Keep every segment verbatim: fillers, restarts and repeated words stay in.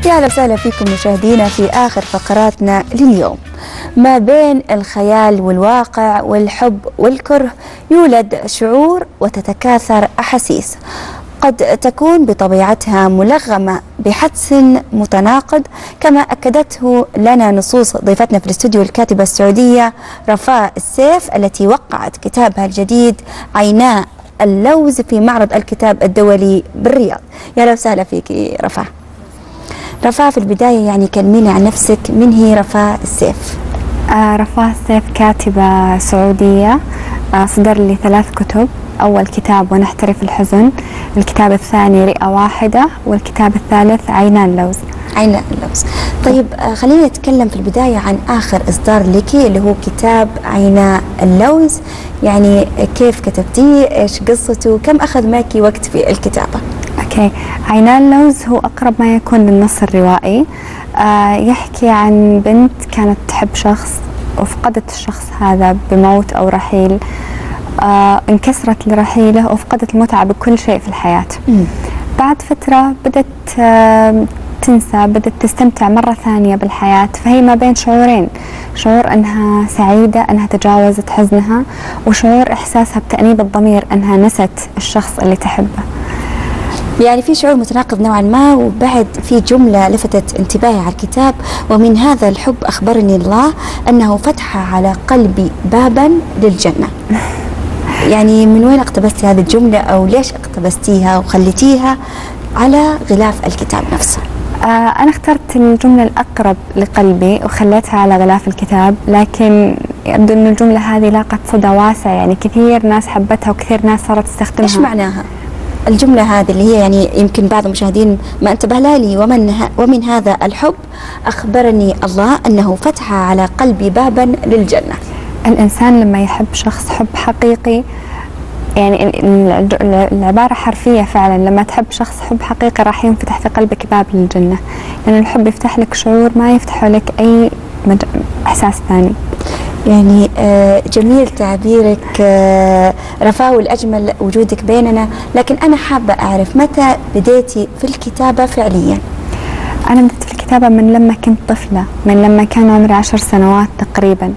يا اهلا وسهلا فيكم مشاهدينا في آخر فقراتنا لليوم. ما بين الخيال والواقع والحب والكره يولد شعور وتتكاثر أحاسيس قد تكون بطبيعتها ملغمة بحدس متناقض، كما أكدته لنا نصوص ضيفتنا في الاستوديو الكاتبة السعودية رفاء السيف التي وقعت كتابها الجديد عيناء اللوز في معرض الكتاب الدولي بالرياض. يا اهلا وسهلا فيك رفاء. رفاء، في البداية يعني كلميني عن نفسك، من هي رفاء السيف؟ آه رفاء السيف كاتبة سعودية. آه صدر لي ثلاث كتب، أول كتاب ونحترف الحزن، الكتاب الثاني رئة واحدة، والكتاب الثالث عيناء اللوز. عيناء اللوز. طيب آه خلينا نتكلم في البداية عن آخر إصدار لك اللي هو كتاب عيناء اللوز. يعني كيف كتبتيه؟ إيش قصته؟ كم أخذ معك وقت في الكتابة؟ اوكي، عيناء اللوز هو اقرب ما يكون للنص الروائي. آه يحكي عن بنت كانت تحب شخص وفقدت الشخص هذا بموت او رحيل. آه انكسرت لرحيله وفقدت المتعه بكل شيء في الحياه. م. بعد فتره بدت آه تنسى، بدت تستمتع مره ثانيه بالحياه، فهي ما بين شعورين، شعور انها سعيده انها تجاوزت حزنها، وشعور احساسها بتأنيب الضمير انها نست الشخص اللي تحبه. يعني في شعور متناقض نوعا ما. وبعد في جملة لفتت انتباهي على الكتاب: ومن هذا الحب أخبرني الله أنه فتح على قلبي بابا للجنة. يعني من وين اقتبستي هذه الجملة، أو ليش اقتبستيها وخليتيها على غلاف الكتاب نفسه؟ آه أنا اخترت الجملة الأقرب لقلبي وخليتها على غلاف الكتاب، لكن يبدو أن الجملة هذه لاقت صدى واسع، يعني كثير ناس حبتها وكثير ناس صارت تستخدمها. إيش معناها الجملة هذه اللي هي يعني يمكن بعض المشاهدين ما انتبه لها لي؟ ومن, ومن هذا الحب أخبرني الله أنه فتح على قلبي بابا للجنة. الإنسان لما يحب شخص حب حقيقي، يعني العبارة حرفية فعلا، لما تحب شخص حب حقيقي راح ينفتح في قلبك باب للجنة، لأن يعني الحب يفتح لك شعور ما يفتح لك أي إحساس ثاني. يعني جميل تعبيرك رفاء، والأجمل وجودك بيننا. لكن أنا حابة أعرف متى بديتي في الكتابة فعليا؟ أنا بديت في الكتابة من لما كنت طفلة، من لما كان عمري عشر سنوات تقريبا.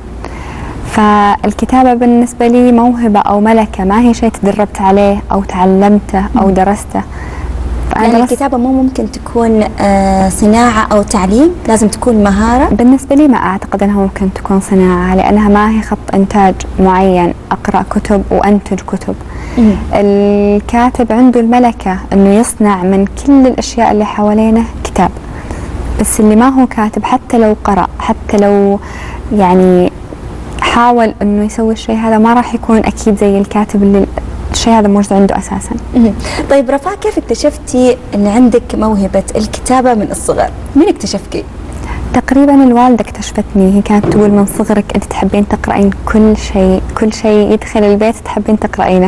فالكتابة بالنسبة لي موهبة أو ملكة، ما هي شيء تدربت عليه أو تعلمته أو درسته. يعني الكتابة مو ممكن تكون آه صناعة أو تعليم، لازم تكون مهارة؟ بالنسبة لي ما أعتقد أنها ممكن تكون صناعة، لأنها ما هي خط إنتاج معين أقرأ كتب وأنتج كتب. م. الكاتب عنده الملكة أنه يصنع من كل الأشياء اللي حوالينه كتاب، بس اللي ما هو كاتب حتى لو قرأ، حتى لو يعني حاول أنه يسوي الشيء هذا، ما راح يكون أكيد زي الكاتب اللي الشيء هذا موجود عنده أساساً. طيب رفاء، كيف اكتشفتي أن عندك موهبة الكتابة من الصغر؟ مين اكتشفك؟ تقريباً الوالدة اكتشفتني. هي كانت تقول من صغرك أنت تحبين تقرأين كل شيء، كل شيء يدخل البيت تحبين تقرأينه.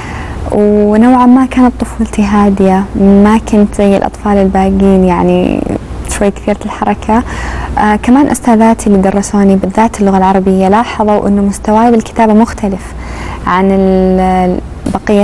ونوعاً ما كانت طفولتي هادية، ما كنت زي الأطفال الباقيين، يعني شوي كثيرة الحركة. آه كمان أستاذاتي اللي درسوني بالذات اللغة العربية لاحظوا أنه مستواي بالكتابة مختلف عن بقية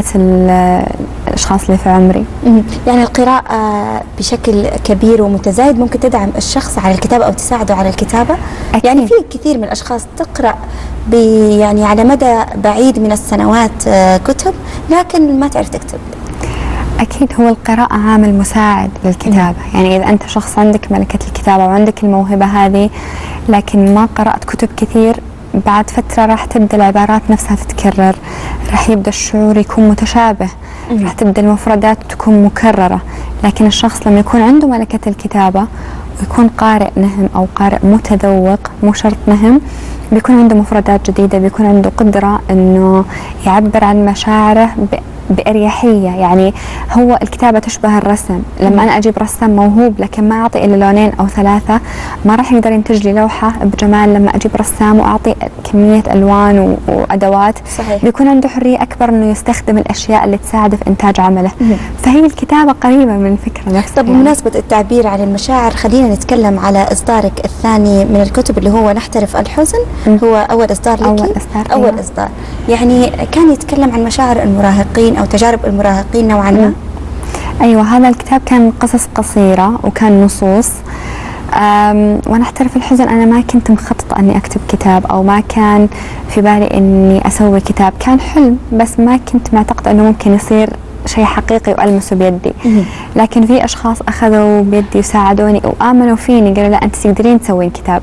الأشخاص اللي في عمري. يعني القراءة بشكل كبير ومتزايد ممكن تدعم الشخص على الكتابة أو تساعده على الكتابة؟ أكيد. يعني في كثير من الأشخاص تقرأ يعني على مدى بعيد من السنوات كتب لكن ما تعرف تكتب. أكيد هو القراءة عامل مساعد للكتابة. م. يعني إذا أنت شخص عندك ملكة الكتابة وعندك الموهبة هذه لكن ما قرأت كتب كثير، بعد فترة راح تبدأ العبارات نفسها تتكرر، راح يبدأ الشعور يكون متشابه، م. راح تبدأ المفردات تكون مكررة. لكن الشخص لما يكون عنده ملكة الكتابة ويكون قارئ نهم أو قارئ متذوق، مو شرط نهم، بيكون عنده مفردات جديدة، بيكون عنده قدرة إنه يعبر عن مشاعره بأريحية. يعني هو الكتابة تشبه الرسم، لما أنا أجيب رسام موهوب لكن ما أعطي إلا لونين أو ثلاثة ما راح يقدر ينتج لي لوحة بجمال. لما أجيب رسام وأعطي كمية ألوان وأدوات، صحيح. بيكون عنده حرية أكبر إنه يستخدم الأشياء اللي تساعده في إنتاج عمله. مم. فهي الكتابة قريبة من الفكرة نفسها. طب بمناسبة يعني التعبير عن المشاعر، خلينا نتكلم على إصدارك الثاني من الكتب اللي هو نحترف الحزن. مم. هو أول إصدار لك؟ أول إصدار. أول أيوة. إصدار يعني كان يتكلم عن مشاعر المراهقين أو تجارب المراهقين نوعا ما. أيوة، هذا الكتاب كان قصص قصيرة وكان نصوص. وأنا أحترف الحزن أنا ما كنت مخططة أني أكتب كتاب، أو ما كان في بالي أني أسوي كتاب، كان حلم بس ما كنت معتقدة أنه ممكن يصير شيء حقيقي وألمسه بيدي. لكن في أشخاص أخذوا بيدي وساعدوني وآمنوا فيني، قالوا لا أنت تقدرين تسوين كتاب.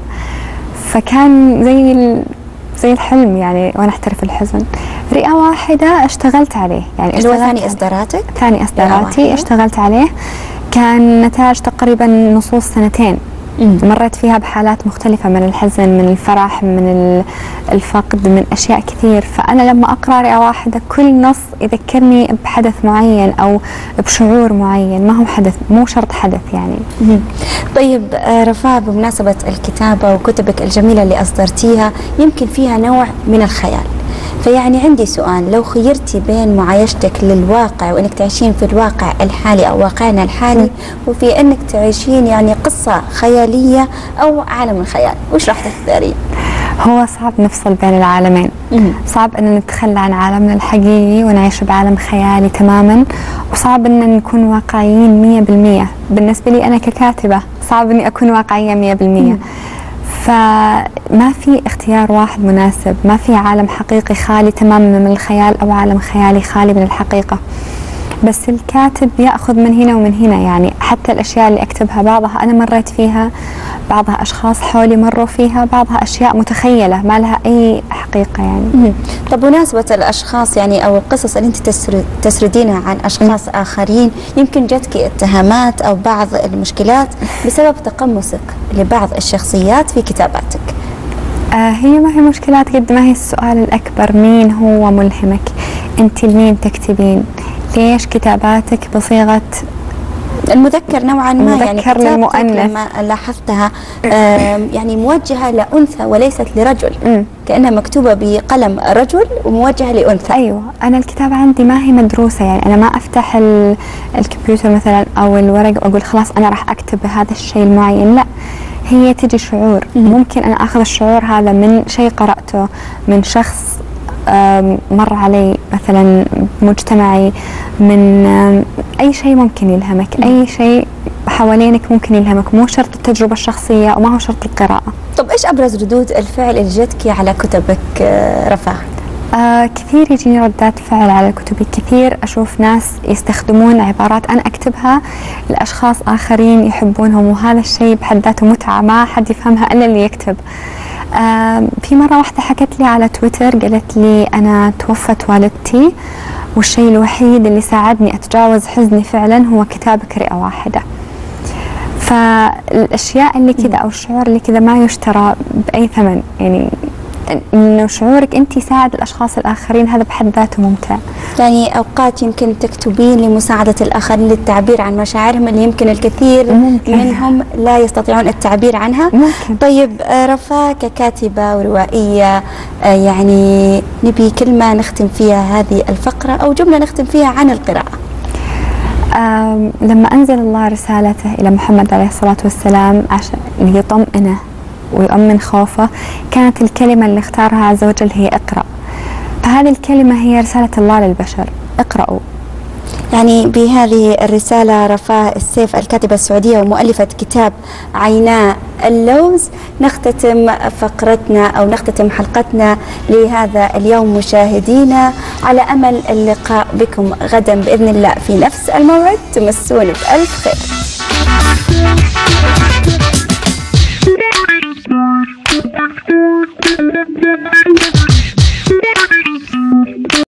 فكان زي زي الحلم يعني. وأنا أحترف الحزن رئة واحدة اشتغلت عليه، يعني اللي هو ثاني إصداراتك؟ ثاني إصداراتي اشتغلت عليه، كان نتاج تقريبا نصوص سنتين. مم. مريت فيها بحالات مختلفة من الحزن، من الفرح، من الفقد، من أشياء كثير. فأنا لما أقرأ رئة واحدة كل نص يذكرني بحدث معين أو بشعور معين، ما هو حدث، مو شرط حدث يعني. مم. طيب رفاء، بمناسبة الكتابة وكتبك الجميلة اللي أصدرتيها يمكن فيها نوع من الخيال، فيعني عندي سؤال، لو خيرتي بين معايشتك للواقع وانك تعيشين في الواقع الحالي او واقعنا الحالي، وفي انك تعيشين يعني قصة خيالية او عالم الخيال، وش راح تختارين؟ هو صعب نفصل بين العالمين. مم. صعب ان نتخلى عن عالمنا الحقيقي ونعيش بعالم خيالي تماما، وصعب ان نكون واقعيين مية بالمية. بالنسبة لي انا ككاتبة صعب اني اكون واقعية مية بالمية. مم. فما في اختيار واحد مناسب، ما في عالم حقيقي خالي تماما من الخيال أو عالم خيالي خالي من الحقيقة. بس الكاتب يأخذ من هنا ومن هنا، يعني حتى الأشياء اللي أكتبها بعضها أنا مريت فيها، بعضها أشخاص حولي مروا فيها، بعضها أشياء متخيلة ما لها أي حقيقة يعني. طب بمناسبة الأشخاص يعني أو القصص اللي أنت تسرد تسردينها عن أشخاص مم. آخرين، يمكن جتك اتهامات أو بعض المشكلات بسبب تقمصك لبعض الشخصيات في كتاباتك. آه هي ما هي مشكلات قد ما هي السؤال الأكبر، مين هو ملهمك؟ أنت لمين تكتبين؟ ليش كتاباتك بصيغة المذكر نوعا ما؟ يعني للمؤنث لما لاحظتها يعني موجهة لأنثى وليست لرجل، م. كأنها مكتوبة بقلم رجل وموجهة لأنثى. أيوة، أنا الكتابة عندي ما هي مدروسة، يعني أنا ما أفتح الكمبيوتر مثلا أو الورق وأقول خلاص أنا راح أكتب بهذا الشيء المعين، لا، هي تجي شعور. م. ممكن أنا أخذ الشعور هذا من شيء قرأته، من شخص مر علي مثلا مجتمعي، من أي شيء ممكن يلهمك، أي شيء حوالينك ممكن يلهمك، مو شرط التجربة الشخصية وما هو شرط القراءة. طب إيش أبرز ردود الفعل اللي جتك على كتبك رفاء؟ آه كثير يجيني ردات فعل على كتبي، كثير أشوف ناس يستخدمون عبارات أنا أكتبها لأشخاص آخرين يحبونهم، وهذا الشيء بحد ذاته متعة ما حد يفهمها إلا اللي يكتب. آه في مرة واحدة حكت لي على تويتر، قالت لي أنا توفت والدتي والشيء الوحيد اللي ساعدني أتجاوز حزني فعلا هو كتابك رئة واحدة. فالأشياء اللي كذا أو الشعور اللي كذا ما يشترى بأي ثمن، يعني إنه شعورك أنت يساعد الأشخاص الآخرين، هذا بحد ذاته ممتع. يعني أوقات يمكن تكتبين لمساعدة الآخرين للتعبير عن مشاعرهم اللي يمكن الكثير ممكن. منهم لا يستطيعون التعبير عنها. ممكن. طيب رفاء ككاتبة وروائية، يعني نبي كلمة نختم فيها هذه الفقرة أو جملة نختم فيها عن القراءة. لما أنزل الله رسالته إلى محمد عليه الصلاة والسلام عشان ليطمئنه ويؤمن خوفه، كانت الكلمة اللي اختارها عز وجل هي اقرأ. فهذه الكلمة هي رسالة الله للبشر، اقرأوا. يعني بهذه الرسالة رفاء السيف الكاتبة السعودية ومؤلفة كتاب عيناء اللوز نختتم فقرتنا أو نختتم حلقتنا لهذا اليوم مشاهدينا، على أمل اللقاء بكم غدا بإذن الله في نفس الموعد. تمسون بألف خير.